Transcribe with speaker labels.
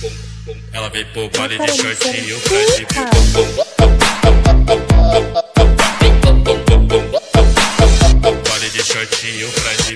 Speaker 1: Ela veio pro baile de shortinho pra exibir. Baile de shortinho pra exibir.